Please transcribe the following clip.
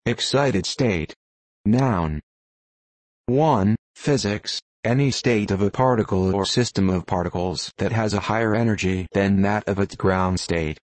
Excited state. Noun. 1. Physics. Any state of a particle or system of particles that has a higher energy than that of its ground state.